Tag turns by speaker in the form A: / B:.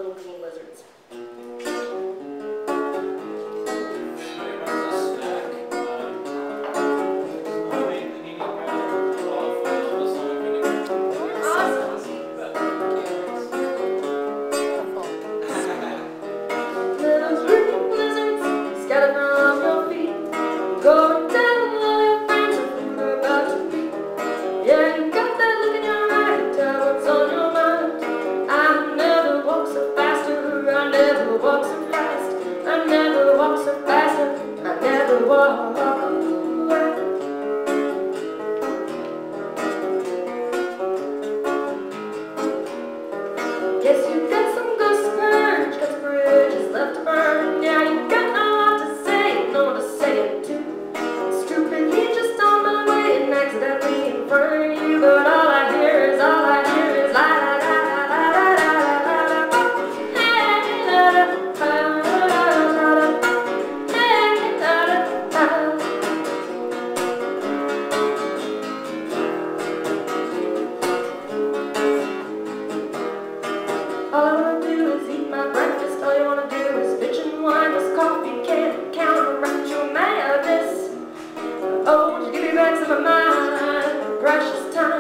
A: little green lizards. Go tell all your friends what we're about to be. Yeah, you got that look in your eye, tell what's on your mind. I never walk so faster, I never walk so fast. I never walk so faster, I never walk away. Guess you got some ghost to burn, got some bridges left to burn. Yeah, you got no lot to say, no one to say it to. Stupidly just on my way and accidentally in front of you, but all I hear is la la la la la la la la la. Hey la la la la la. Hey la la la. All I wanna do is eat my breakfast. All you wanna do is bitch and whine. This coffee can't counteract your madness. Oh, would you give me back some of my precious time?